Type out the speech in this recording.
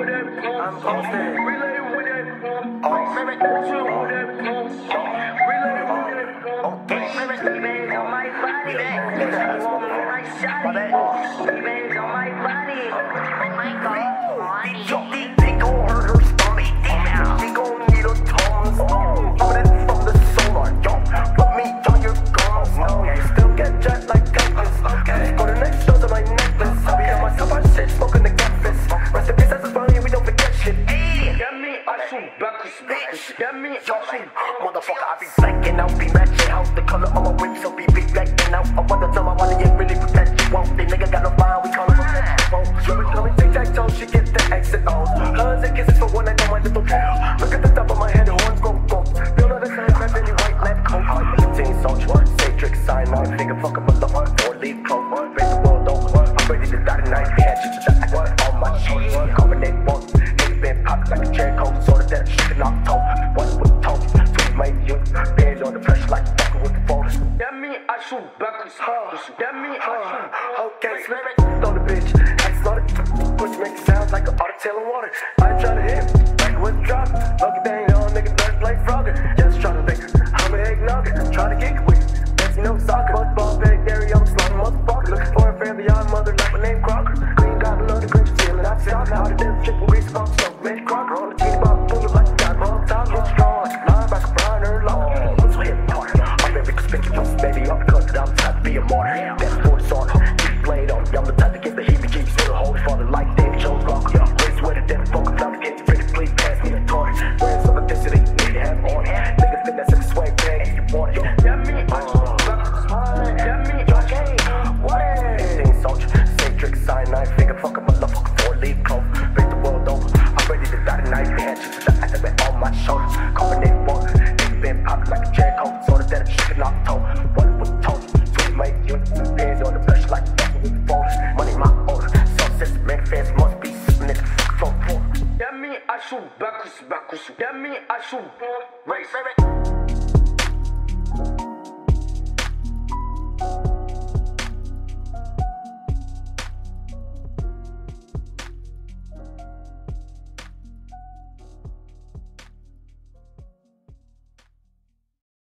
I'm posted. Motherfucker, I be blacking out, be ratchet out. The color of my whip, so be big blacking out. I wanna tell my wanna get really protect you won't. They nigga got no mind, we call it protect. She was coming tic-tac-toe, she get the exit on. Hugs and kisses for one I know my little girl. Look at the top of my head, the horns go go. Feel all the same, grab any white lab coat. 15 soldier, Satrix, cyanide, finger fuck up a lover, 4-leaf cloak. Raise the world over, I'm ready to die tonight. Had you to die, all my shorts, combinate one. Niggas been popped like a cherry coat, sort of that shit in October. One with toast. Bands on the flesh like fucking with the photos. That mean I shoot backwards. That mean I shoot. Okay, slip it. Throw the bitch. Ice on it. Push make it sound like an otter tail in water. I ain't tryna hit. Like what's drop. Lucky thing on niggas learn like Frogger. Just tryna think. I'm an egg nugget. Tryna kick with. Yes, you know soccer. Football, big dairy, I'm slime motherfucker. Looking for a fairly young mother like my name Crocker. Green got love the Grinch stealing. I said I'm out of them chicken grease on smoke. Mitch Crocker on the team bomb. Full like got long top. Get strong. Linebacker Brian Urlacher. Baby, I'm cut, I'm type to be a martyr. That's force on her, keep blade on. I'm the type to get the heebie-jeebies. Still hold it for the light, Dave Jones rock. Race with it, then focus on the get ready, please pass me the torch. Wearing some authenticity, need to have on. Niggas been that swag bag, and you want it. That mean I shoot. That mean okay. What? 15 soldier, Satrix, cyanide, finger fuck up a motherfucker, 4-leaf cloak. Break the world over, I'm ready to die tonight. They had you to die, I have on my shoulders. Combinate one, niggas been popped like a cherry coat, sort of that shit in October. Bands on the flesh like fucking with the photos. Money my order. Success, man, fans must be sitting in the floor. That mean I shoot backwards. That mean I shoot. Race.